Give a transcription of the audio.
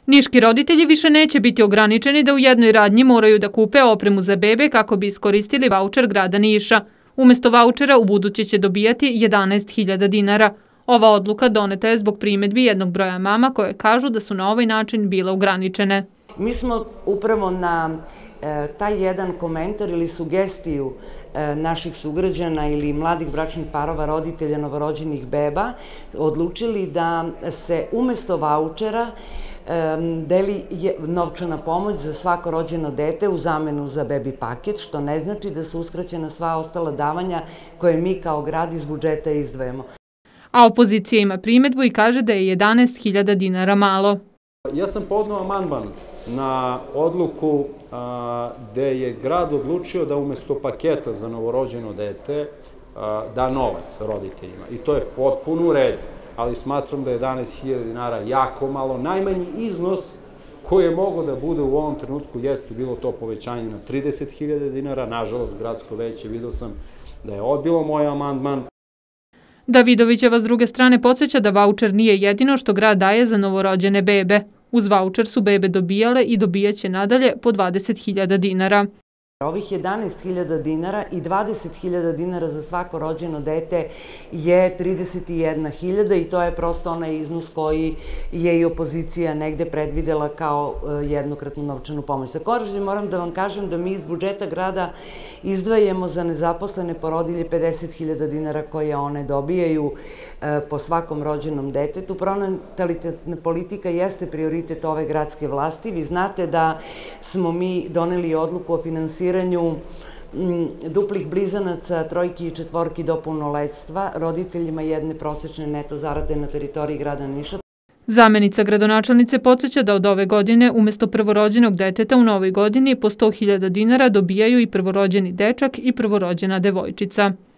Niški roditelji više neće biti ograničeni da u jednoj radnji moraju da kupe opremu za bebe kako bi iskoristili vaučer grada Niša. Umesto vaučera u buduće će dobijati 11.000 dinara. Ova odluka doneta je zbog primedbi jednog broja mama koje kažu da su na ovaj način bile ograničene. Mi smo upravo na taj jedan komentar ili sugestiju naših sugrađana ili mladih bračnih parova, roditelja novorođenih beba, odlučili da se umesto vaučera deli novčana pomoć za svako rođeno dete u zamenu za bebi paket, što ne znači da su uskraćena sva ostala davanja koje mi kao grad iz budžeta izdvajamo. A opozicija ima primedbu i kaže da je 11.000 dinara malo. Ja sam podneo amandman na odluku gde je grad odlučio da umesto paketa za novorođeno dete da novac roditeljima. I to je potpuno u redu, ali smatram da je 11.000 dinara jako malo. Najmanji iznos koji je mogao da bude u ovom trenutku jeste bilo to povećanje na 30.000 dinara. Nažalost, gradsko veće vidio sam da je odbilo moj amandman. Davidovićeva s druge strane podsjeća da vaučer nije jedino što grad daje za novorođene bebe. Uz vaučer su bebe dobijale i dobijaće nadalje po 20.000 dinara. Ovih 11.000 dinara i 20.000 dinara za svako rođeno dete je 31.000 i to je prosto onaj iznos koji je i opozicija negde predvidela kao jednokratnu novčanu pomoć. Takođe moram da vam kažem da mi iz budžeta grada izdvajamo za nezaposlene porodilje 50.000 dinara koje one dobijaju po svakom rođenom detetu. Pronatalitetna politika jeste prioritet ove gradske vlasti. Vi znate da smo mi doneli odluku o finansiranju duplih blizanaca, trojki i četvorki do punoletstva, roditeljima jedne prosečne neto zarade na teritoriji grada Niša. Zamenica gradonačelnice podsjeća da od ove godine umesto prvorođenog deteta u novoj godini po 100.000 dinara dobijaju i prvorođeni dečak i prvorođena devojčica.